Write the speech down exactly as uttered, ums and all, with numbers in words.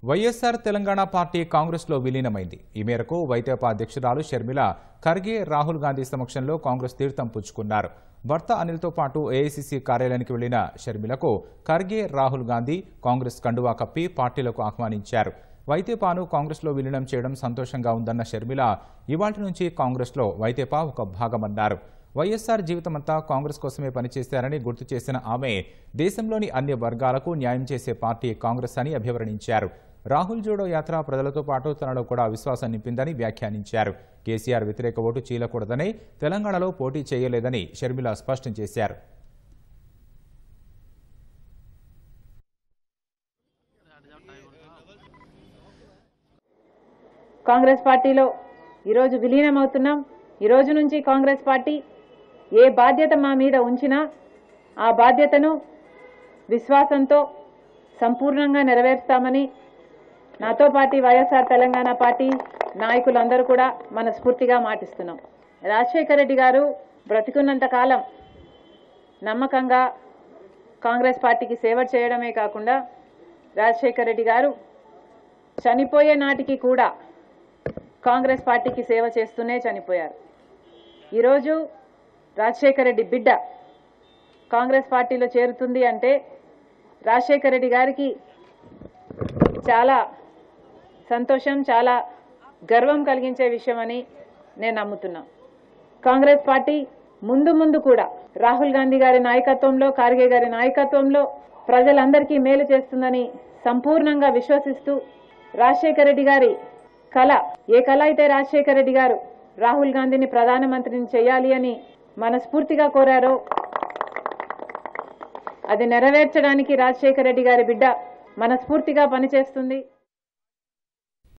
YSR Telangana party కాంగ్రెస్లో విలీనమైంది. ఈ మేరకు వైతేపా అధ్యక్షురాలు షర్మిల ఖర్గే రాహుల్ గాంధీ సమక్షంలో కాంగ్రెస్ తీర్థం పుచ్చుకున్నారు. భర్త అనిల్తో పాటు ఏఐసీసీ కార్యాలయానికి వెళ్లిన షర్మిలకు ఖర్గే రాహుల్ గాంధీ కాంగ్రెస్ కండువా కప్పి పార్టీలకు ఆహ్వానించారు. వైతేపాను కాంగ్రెస్లో విలీనం చేయడం సంతోషంగా ఉందన్న షర్మిల ఇవాళ్టి నుంచి కాంగ్రెస్లో వైతేపా ఒక భాగమన్నారు. వైఎస్ఆర్ జీవితమంతా కాంగ్రెస్ కోసమే పనిచేశారని గుర్తు చేసిన ఆమె దేశంలోని అన్ని వర్గాలకు న్యాయం చేసే పార్టీ కాంగ్రెస్ అని అభివర్ణించారు. రాహుల్ జోడో యాత్ర ప్రజలతో పాటు తనలో కూడా విశ్వాసం నింపిందని వ్యాఖ్యానించారు. కేసీఆర్ వ్యతిరేక ఓటు చీలకూడదని, తెలంగాణలో పోటీ చేయలేదని షర్మిల స్పష్టం చేశారు. కాంగ్రెస్ పార్టీలో ఈరోజు విలీనమవుతున్నాం. ఈ రోజు నుంచి కాంగ్రెస్ పార్టీ ఏ బాధ్యత మా మీద ఉంచినా ఆ బాధ్యతను విశ్వాసంతో సంపూర్ణంగా నెరవేర్స్తామని నాతో పాటు వైఎస్ఆర్ తెలంగాణ పార్టీ నాయకులందరూ కూడా మనస్ఫూర్తిగా మాటిస్తున్నాం. రాజశేఖర రెడ్డి గారు బ్రతికున్నంత కాలం నమ్మకంగా కాంగ్రెస్ పార్టీకి సేవ చేయడమే కాకుండా రాజశేఖర రెడ్డి గారు చనిపోయే నాటికి కూడా కాంగ్రెస్ పార్టీకి సేవ చేస్తూనే చనిపోయారు. ఈరోజు రాజశేఖర రెడ్డి బిడ్డ కాంగ్రెస్ పార్టీలో చేరుతుంది అంటే రాజశేఖర రెడ్డి గారికి చాలా సంతోషం, చాలా గర్వం కలిగించే విషయమని నేను నమ్ముతున్నా. కాంగ్రెస్ పార్టీ ముందు ముందు కూడా రాహుల్ గాంధీ గారి నాయకత్వంలో, ఖార్గే గారి నాయకత్వంలో ప్రజలందరికీ మేలు చేస్తుందని సంపూర్ణంగా విశ్వసిస్తూ రాజశేఖర రెడ్డి గారి కళ, ఏ కళ అయితే రాజశేఖర రెడ్డి గారు రాహుల్ గాంధీని ప్రధానమంత్రిని చేయాలి అని మనస్ఫూర్తిగా కోరారో అది నెరవేర్చడానికి రాజశేఖర రెడ్డి గారి బిడ్డ మనస్ఫూర్తిగా పనిచేస్తుంది.